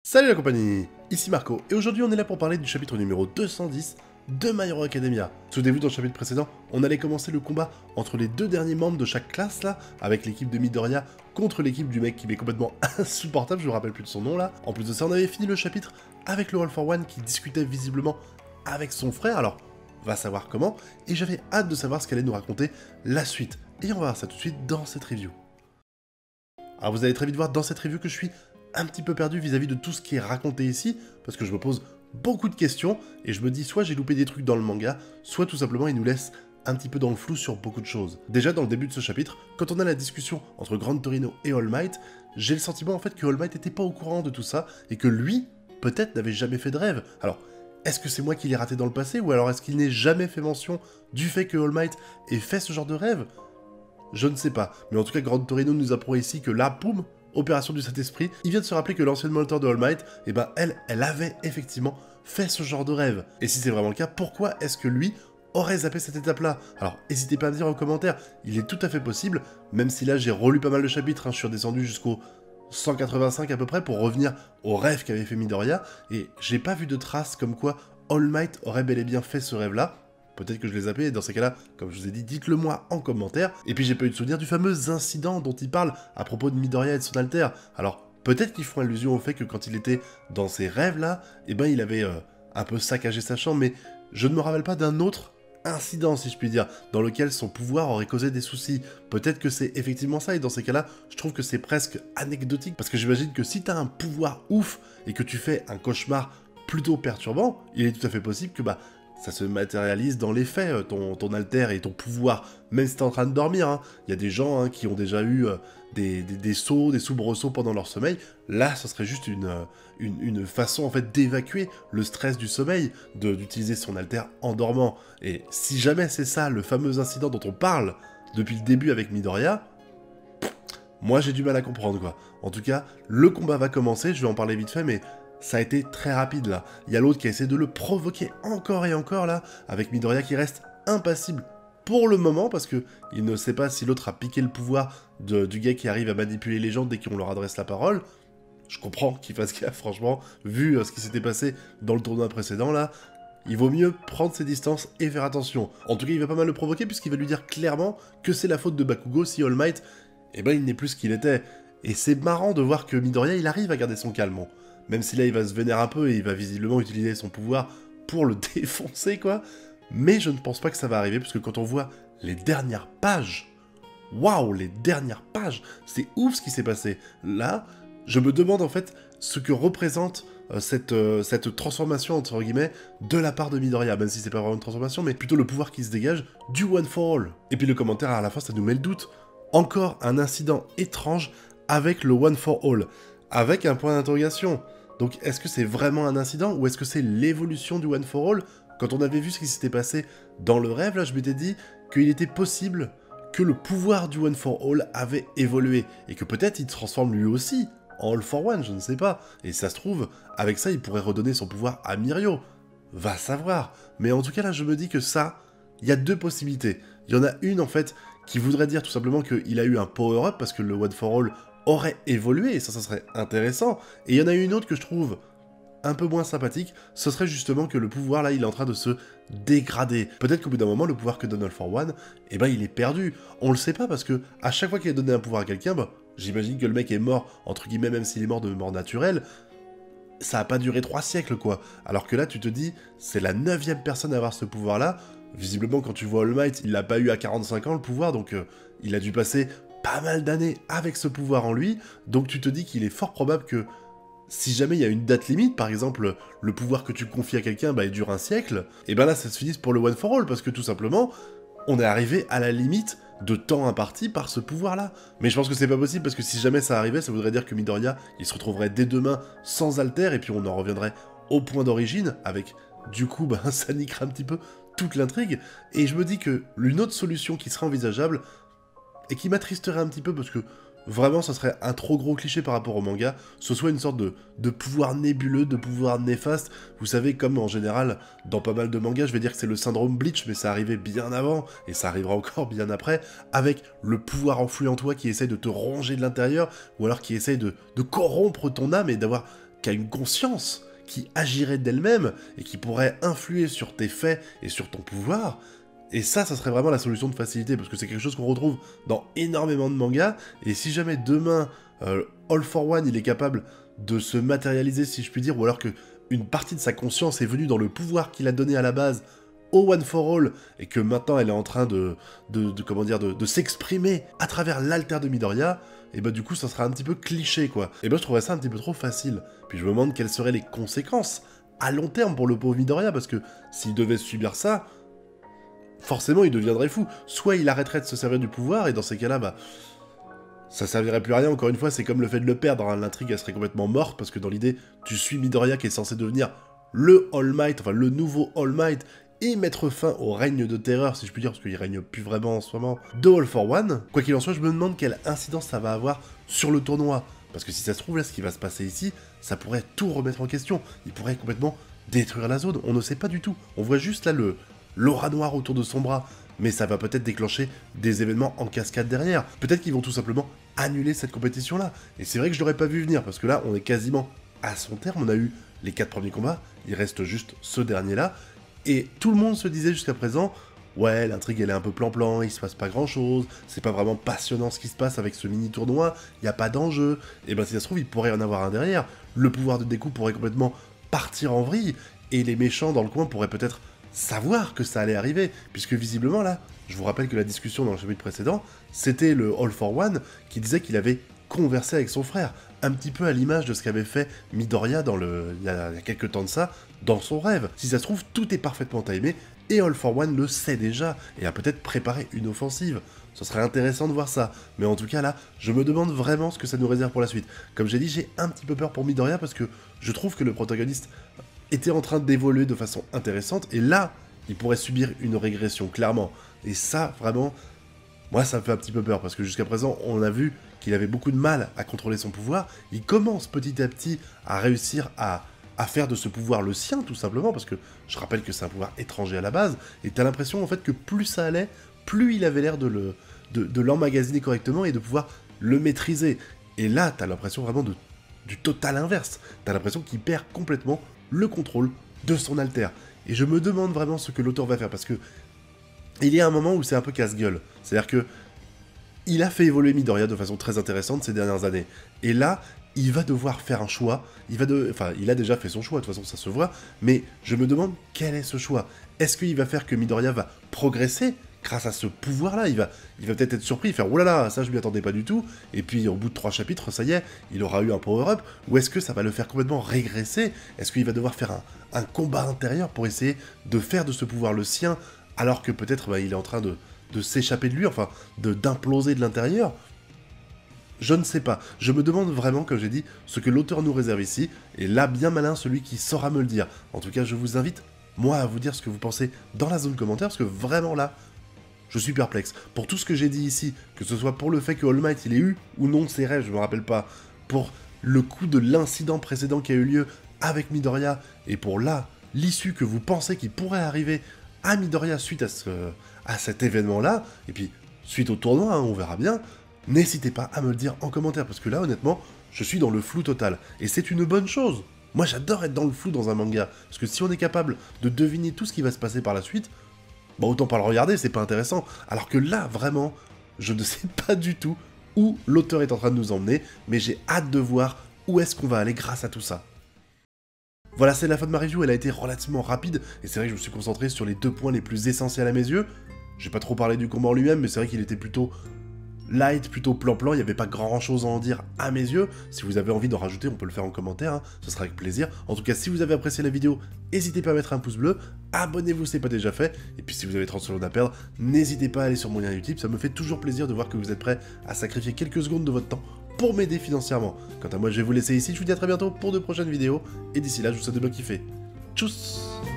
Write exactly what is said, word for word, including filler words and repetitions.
Salut la compagnie, ici Marco, et aujourd'hui on est là pour parler du chapitre numéro deux cent dix de My Hero Academia. Souvenez-vous, dans le chapitre précédent, on allait commencer le combat entre les deux derniers membres de chaque classe là, avec l'équipe de Midoriya contre l'équipe du mec qui m'est complètement insupportable, je me rappelle plus de son nom là. En plus de ça, on avait fini le chapitre avec le All for One qui discutait visiblement avec son frère, alors va savoir comment, et j'avais hâte de savoir ce qu'allait nous raconter la suite. Et on va voir ça tout de suite dans cette review. Alors vous allez très vite voir dans cette review que je suis un petit peu perdu vis-à-vis de tout ce qui est raconté ici, parce que je me pose beaucoup de questions, et je me dis soit j'ai loupé des trucs dans le manga, soit tout simplement il nous laisse un petit peu dans le flou sur beaucoup de choses. Déjà dans le début de ce chapitre, quand on a la discussion entre Grand Torino et All Might, j'ai le sentiment en fait que All Might n'était pas au courant de tout ça, et que lui, peut-être, n'avait jamais fait de rêve. Alors, est-ce que c'est moi qui l'ai raté dans le passé, ou alors est-ce qu'il n'ait jamais fait mention du fait que All Might ait fait ce genre de rêve? Je ne sais pas, mais en tout cas Grand Torino nous apprend ici que là, poum, opération du Saint-Esprit, il vient de se rappeler que l'ancienne mentor de All Might, eh ben elle, elle avait effectivement fait ce genre de rêve. Et si c'est vraiment le cas, pourquoi est-ce que lui aurait zappé cette étape-là? Alors, n'hésitez pas à me dire en commentaire, il est tout à fait possible, même si là j'ai relu pas mal de chapitres, hein, je suis redescendu jusqu'au cent quatre-vingt-cinq à peu près pour revenir au rêve qu'avait fait Midoriya, et j'ai pas vu de traces comme quoi All Might aurait bel et bien fait ce rêve-là. Peut-être que je l'ai zappé, et dans ces cas-là, comme je vous ai dit, dites-le moi en commentaire. Et puis j'ai pas eu de souvenir du fameux incident dont il parle à propos de Midoriya et de son alter. Alors, peut-être qu'ils font allusion au fait que quand il était dans ces rêves-là, eh ben il avait euh, un peu saccagé sa chambre, mais je ne me rappelle pas d'un autre incident, si je puis dire, dans lequel son pouvoir aurait causé des soucis. Peut-être que c'est effectivement ça, et dans ces cas-là, je trouve que c'est presque anecdotique, parce que j'imagine que si t'as un pouvoir ouf, et que tu fais un cauchemar plutôt perturbant, il est tout à fait possible que, bah, ça se matérialise dans les faits, ton, ton alter et ton pouvoir, même si t'es en train de dormir. Hein. Il y a des gens hein, qui ont déjà eu euh, des, des, des sauts, des soubresauts pendant leur sommeil. Là, ce serait juste une, euh, une, une façon en fait d'évacuer le stress du sommeil, d'utiliser son alter en dormant. Et si jamais c'est ça, le fameux incident dont on parle depuis le début avec Midoriya, moi j'ai du mal à comprendre quoi. En tout cas, le combat va commencer, je vais en parler vite fait, mais ça a été très rapide là. Il y a l'autre qui a essayé de le provoquer encore et encore là, avec Midoriya qui reste impassible pour le moment, parce que il ne sait pas si l'autre a piqué le pouvoir de, du gars qui arrive à manipuler les gens dès qu'on leur adresse la parole. Je comprends qu'il fasse gaffe, franchement, vu euh, ce qui s'était passé dans le tournoi précédent là. Il vaut mieux prendre ses distances et faire attention. En tout cas, il va pas mal le provoquer, puisqu'il va lui dire clairement que c'est la faute de Bakugo si All Might, eh ben il n'est plus ce qu'il était. Et c'est marrant de voir que Midoriya, il arrive à garder son calme. Même si là, il va se vénérer un peu et il va visiblement utiliser son pouvoir pour le défoncer, quoi. Mais je ne pense pas que ça va arriver, parce que quand on voit les dernières pages, waouh, les dernières pages, c'est ouf ce qui s'est passé. Là, je me demande en fait ce que représente euh, cette, euh, cette transformation, entre guillemets, de la part de Midoriya, même si c'est pas vraiment une transformation, mais plutôt le pouvoir qui se dégage du One for All. Et puis le commentaire à la fin, ça nous met le doute. Encore un incident étrange avec le One for All, avec un point d'interrogation. Donc est-ce que c'est vraiment un incident, ou est-ce que c'est l'évolution du One for All? Quand on avait vu ce qui s'était passé dans le rêve, là, je m'étais dit qu'il était possible que le pouvoir du One for All avait évolué, et que peut-être il se transforme lui aussi en All for One, je ne sais pas. Et ça se trouve, avec ça, il pourrait redonner son pouvoir à Mirio. Va savoir. Mais en tout cas, là, je me dis que ça, il y a deux possibilités. Il y en a une, en fait, qui voudrait dire tout simplement qu'il a eu un power-up, parce que le One for All aurait évolué, et ça, ça serait intéressant. Et il y en a une autre que je trouve un peu moins sympathique, ce serait justement que le pouvoir, là, il est en train de se dégrader. Peut-être qu'au bout d'un moment, le pouvoir que donne All for One, eh ben, il est perdu. On le sait pas, parce que à chaque fois qu'il a donné un pouvoir à quelqu'un, bah, j'imagine que le mec est mort, entre guillemets, même s'il est mort de mort naturelle, ça a pas duré trois siècles, quoi. Alors que là, tu te dis, c'est la neuvième personne à avoir ce pouvoir-là. Visiblement, quand tu vois All Might, il l'a pas eu à quarante-cinq ans, le pouvoir, donc euh, il a dû passer pas mal d'années avec ce pouvoir en lui, donc tu te dis qu'il est fort probable que si jamais il y a une date limite, par exemple le pouvoir que tu confies à quelqu'un bah, il dure un siècle, et ben là ça se finisse pour le One for All, parce que tout simplement on est arrivé à la limite de temps imparti par ce pouvoir là. Mais je pense que c'est pas possible, parce que si jamais ça arrivait, ça voudrait dire que Midoriya il se retrouverait dès demain sans alter, et puis on en reviendrait au point d'origine, avec du coup bah, ça niquerait un petit peu toute l'intrigue, et je me dis que l'une autre solution qui serait envisageable, et qui m'attristerait un petit peu, parce que vraiment ça serait un trop gros cliché par rapport au manga, ce soit une sorte de, de pouvoir nébuleux, de pouvoir néfaste, vous savez, comme en général, dans pas mal de mangas, je vais dire que c'est le syndrome Bleach, mais ça arrivait bien avant, et ça arrivera encore bien après, avec le pouvoir enfoui en toi qui essaye de te ronger de l'intérieur, ou alors qui essaye de, de corrompre ton âme, et d'avoir qui a une conscience, qui agirait d'elle-même et qui pourrait influer sur tes faits et sur ton pouvoir. Et ça, ça serait vraiment la solution de facilité, parce que c'est quelque chose qu'on retrouve dans énormément de mangas, et si jamais demain, euh, All for One, il est capable de se matérialiser, si je puis dire, ou alors que une partie de sa conscience est venue dans le pouvoir qu'il a donné à la base au One for All, et que maintenant elle est en train de, de, de comment dire, de, de s'exprimer à travers l'alter de Midoriya, et bah du coup ça sera un petit peu cliché quoi. Et bah je trouverais ça un petit peu trop facile. Puis je me demande quelles seraient les conséquences à long terme pour le pauvre Midoriya, parce que s'il devait subir ça, forcément il deviendrait fou. Soit il arrêterait de se servir du pouvoir, et dans ces cas-là, bah... ça servirait plus à rien, encore une fois, c'est comme le fait de le perdre, hein. L'intrigue elle serait complètement morte, parce que dans l'idée, tu suis Midoriya qui est censé devenir le All Might, enfin le nouveau All Might, et mettre fin au règne de terreur, si je puis dire, parce qu'il règne plus vraiment en ce moment, de All for One. Quoi qu'il en soit, je me demande quelle incidence ça va avoir sur le tournoi, parce que si ça se trouve, là, ce qui va se passer ici, ça pourrait tout remettre en question, il pourrait complètement détruire la zone, on ne sait pas du tout, on voit juste là le l'aura noire autour de son bras, mais ça va peut-être déclencher des événements en cascade derrière, peut-être qu'ils vont tout simplement annuler cette compétition-là, et c'est vrai que je l'aurais pas vu venir, parce que là, on est quasiment à son terme, on a eu les quatre premiers combats, il reste juste ce dernier-là, et tout le monde se disait jusqu'à présent, ouais, l'intrigue elle est un peu plan-plan, il se passe pas grand-chose, c'est pas vraiment passionnant ce qui se passe avec ce mini-tournoi, il n'y a pas d'enjeu, et ben si ça se trouve, il pourrait y en avoir un derrière, le pouvoir de Deku pourrait complètement partir en vrille, et les méchants dans le coin pourraient peut-être savoir que ça allait arriver, puisque visiblement là, je vous rappelle que la discussion dans le chapitre précédent, c'était le All for One qui disait qu'il avait conversé avec son frère, un petit peu à l'image de ce qu'avait fait Midoriya dans le... il y a, il y a quelques temps de ça, dans son rêve. Si ça se trouve, tout est parfaitement timé, et All for One le sait déjà, et a peut-être préparé une offensive. Ce serait intéressant de voir ça, mais en tout cas là, je me demande vraiment ce que ça nous réserve pour la suite. Comme j'ai dit, j'ai un petit peu peur pour Midoriya, parce que je trouve que le protagoniste était en train d'évoluer de façon intéressante, et là, il pourrait subir une régression, clairement. Et ça, vraiment, moi ça me fait un petit peu peur, parce que jusqu'à présent, on a vu qu'il avait beaucoup de mal à contrôler son pouvoir, il commence petit à petit à réussir à, à faire de ce pouvoir le sien, tout simplement, parce que je rappelle que c'est un pouvoir étranger à la base, et t'as l'impression en fait que plus ça allait, plus il avait l'air de le de, de l'emmagasiner correctement et de pouvoir le maîtriser. Et là, t'as l'impression vraiment de, du total inverse, t'as l'impression qu'il perd complètement le contrôle de son alter. Et je me demande vraiment ce que l'auteur va faire, parce que il y a un moment où c'est un peu casse-gueule, c'est-à-dire que il a fait évoluer Midoriya de façon très intéressante ces dernières années. Et là, il va devoir faire un choix. Il va de... Enfin, il a déjà fait son choix, de toute façon, ça se voit. Mais je me demande quel est ce choix. Est-ce qu'il va faire que Midoriya va progresser grâce à ce pouvoir-là? Il va, il va peut-être être surpris, faire « Oh là là, ça je m'y attendais pas du tout ». Et puis, au bout de trois chapitres, ça y est, il aura eu un power-up. Ou est-ce que ça va le faire complètement régresser? Est-ce qu'il va devoir faire un, un combat intérieur pour essayer de faire de ce pouvoir le sien, alors que peut-être bah, il est en train de... de s'échapper de lui, enfin, de d'imploser de l'intérieur? Je ne sais pas. Je me demande vraiment, comme j'ai dit, ce que l'auteur nous réserve ici, et là, bien malin celui qui saura me le dire. En tout cas, je vous invite, moi, à vous dire ce que vous pensez dans la zone commentaire, parce que vraiment là, je suis perplexe. Pour tout ce que j'ai dit ici, que ce soit pour le fait que All Might, il ait eu ou non ses rêves, je me rappelle pas, pour le coup de l'incident précédent qui a eu lieu avec Midoriya, et pour là, l'issue que vous pensez qui pourrait arriver à Midoriya suite à, ce, à cet événement-là, et puis suite au tournoi, hein, on verra bien, n'hésitez pas à me le dire en commentaire, parce que là, honnêtement, je suis dans le flou total, et c'est une bonne chose. Moi, j'adore être dans le flou dans un manga, parce que si on est capable de deviner tout ce qui va se passer par la suite, bah autant pas le regarder, c'est pas intéressant. Alors que là, vraiment, je ne sais pas du tout où l'auteur est en train de nous emmener, mais j'ai hâte de voir où est-ce qu'on va aller grâce à tout ça. Voilà, c'est la fin de ma review, elle a été relativement rapide, et c'est vrai que je me suis concentré sur les deux points les plus essentiels à mes yeux. J'ai pas trop parlé du combat en lui-même, mais c'est vrai qu'il était plutôt light, plutôt plan-plan, il n'y avait pas grand-chose à en dire à mes yeux. Si vous avez envie d'en rajouter, on peut le faire en commentaire, hein, ce sera avec plaisir. En tout cas, si vous avez apprécié la vidéo, n'hésitez pas à mettre un pouce bleu, abonnez-vous si ce n'est pas déjà fait, et puis si vous avez trente secondes à perdre, n'hésitez pas à aller sur mon lien YouTube, ça me fait toujours plaisir de voir que vous êtes prêts à sacrifier quelques secondes de votre temps pour m'aider financièrement. Quant à moi, je vais vous laisser ici, je vous dis à très bientôt pour de prochaines vidéos, et d'ici là, je vous souhaite de bien kiffer. Tchuss!